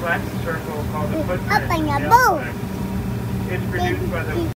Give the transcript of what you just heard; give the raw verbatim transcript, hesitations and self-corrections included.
black circle called a footprint. Up on your boat. It's produced by the